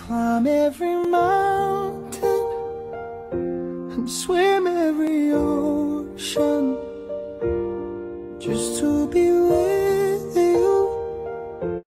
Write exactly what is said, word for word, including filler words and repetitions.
climb every mountain and swim every ocean just to be with you.